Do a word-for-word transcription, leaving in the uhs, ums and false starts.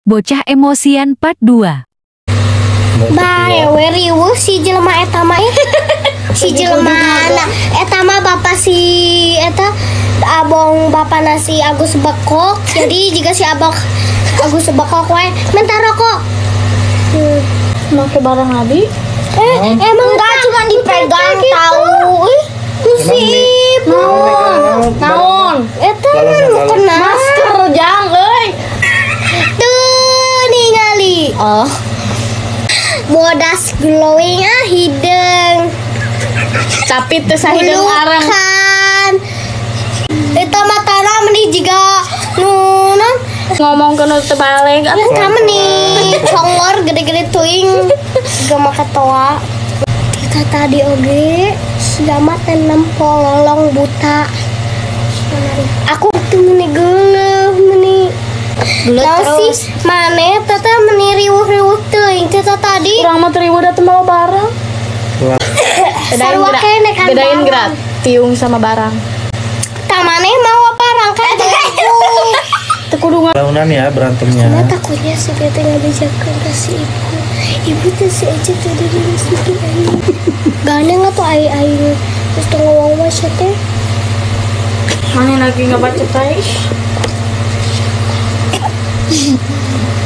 Bocah Emosian Part dua. Bae we riweuh si jelema eta mah si jelema na eta mah bapak si eta abong bapana si Agus Bekok. Jadi jika si abang Agus Bekok we minta rokok. Hmm. Make barang abi? Eh, emang enggak cuma dipegang tahu. Ih, kusip. Naon? Naon? Eta mah kena Masker jang euy. Tuh ningali. Oh. Bodas glowing ah hidung. Tapi teu sahideung arang. Kan. Eta matana meni jiga nu non Ngomong ke nu teu balik. eta meni congor gede-gede teuing jiga maka toa. Kita tadi oge siama tenam pololong buta. Aku tuh meni geuleuh meni Geuleuh terus terus. mane tata meni riweuh-riweuh teuing tata tadi. Urang mah teribu datang bawa barang. Bedain Sarua gerak. kene kan Bedain barang. gerak. Tiung sama barang. Tamane mau apa rangkai aku. Teu kudu nga- Tahunan ya berantemnya. Karena takutnya si Tete nggak bijakan ke si ibu. Ibu tuh si Ece tadi dimasukin air. Gane nggak tuh air air. Terus tuh ngomong mas teh. Mana lagi ngebaca tais?